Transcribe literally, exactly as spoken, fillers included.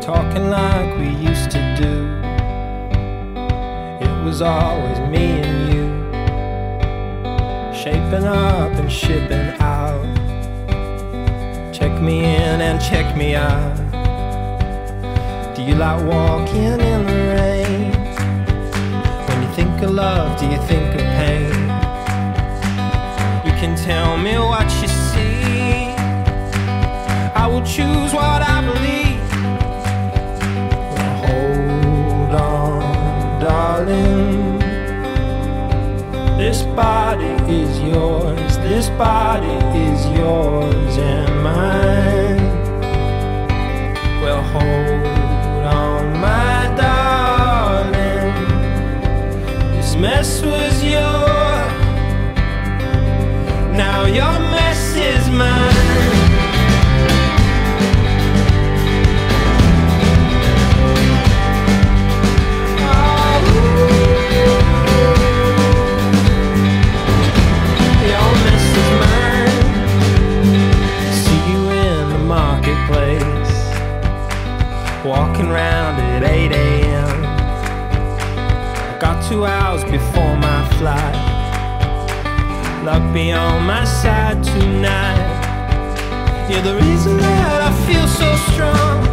talking like we used to do. It was always me and you, shaping up and shipping out. Check me in and check me out. Do you like walking in the rain? When you think of love, do you think of pain? You can tell me what you see, I will choose what I believe. Well, hold on, darling, this body is yours, this body is yours and mine. Well, hold on, my darling, this mess was yours, now your mess is mine. Walking round at eight A M I got two hours before my flight. Luck be on my side tonight. You're the reason that I feel so strong.